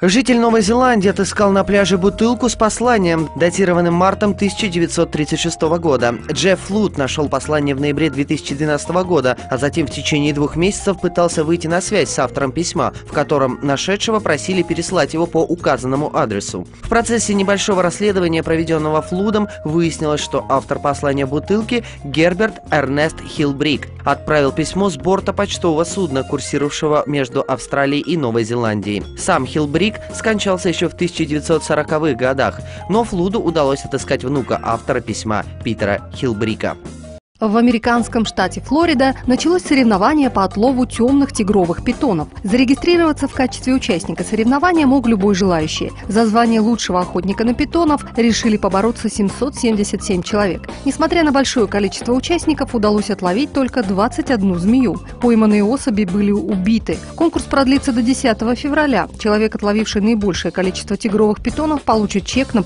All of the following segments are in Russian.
Житель Новой Зеландии отыскал на пляже бутылку с посланием, датированным мартом 1936 года. Джефф Флут нашел послание в ноябре 2012 года, а затем в течение 2 месяцев пытался выйти на связь с автором письма, в котором нашедшего просили переслать его по указанному адресу. В процессе небольшого расследования, проведенного Флудом, выяснилось, что автор послания бутылки Герберт Эрнест Хилбрик отправил письмо с борта почтового судна, курсировавшего между Австралией и Новой Зеландией. Сам Хилбрик скончался еще в 1940-х годах, но Флуду удалось отыскать внука автора письма Питера Хилбрика. В американском штате Флорида началось соревнование по отлову темных тигровых питонов. Зарегистрироваться в качестве участника соревнования мог любой желающий. За звание лучшего охотника на питонов решили побороться 777 человек. Несмотря на большое количество участников, удалось отловить только 21 змею. Пойманные особи были убиты. Конкурс продлится до 10 февраля. Человек, отловивший наибольшее количество тигровых питонов, получит чек на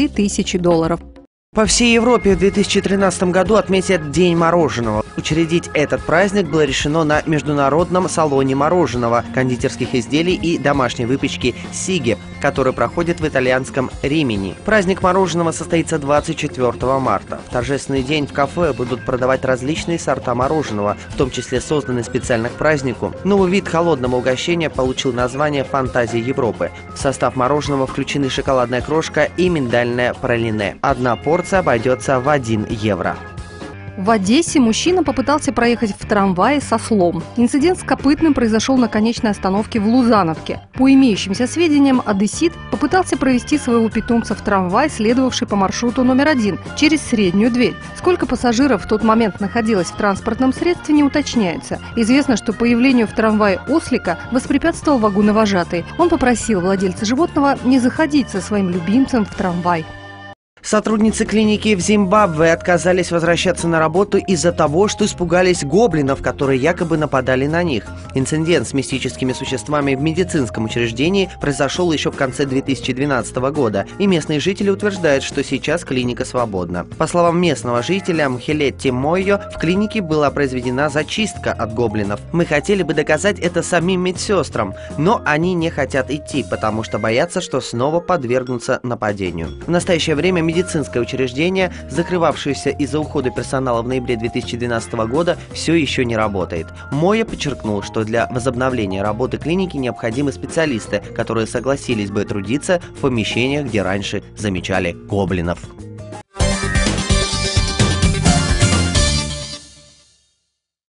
$1500. По всей Европе в 2013 году отметят День мороженого. Учредить этот праздник было решено на Международном салоне мороженого, кондитерских изделий и домашней выпечки «Сиге», который проходит в итальянском Римини. Праздник мороженого состоится 24 марта. В торжественный день в кафе будут продавать различные сорта мороженого, в том числе созданные специально к празднику. Новый вид холодного угощения получил название «Фантазия Европы». В состав мороженого включены шоколадная крошка и миндальное пралине. Одна порция обойдется в 1 евро. В Одессе мужчина попытался проехать в трамвае с ослом. Инцидент с копытным произошел на конечной остановке в Лузановке. По имеющимся сведениям, одессит попытался провести своего питомца в трамвай, следовавший по маршруту номер 1, через среднюю дверь. Сколько пассажиров в тот момент находилось в транспортном средстве, не уточняется. Известно, что появлению в трамвае ослика воспрепятствовал вагоновожатый. Он попросил владельца животного не заходить со своим любимцем в трамвай. Сотрудницы клиники в Зимбабве отказались возвращаться на работу из-за того, что испугались гоблинов, которые якобы нападали на них. Инцидент с мистическими существами в медицинском учреждении произошел еще в конце 2012 года, и местные жители утверждают, что сейчас клиника свободна. По словам местного жителя Мхелетти Мойо, в клинике была произведена зачистка от гоблинов. Мы хотели бы доказать это самим медсестрам, но они не хотят идти, потому что боятся, что снова подвергнутся нападению. В настоящее время медицинское учреждение, закрывавшееся из-за ухода персонала в ноябре 2012 года, все еще не работает. Мойо подчеркнул, что для возобновления работы клиники необходимы специалисты, которые согласились бы трудиться в помещениях, где раньше замечали гоблинов.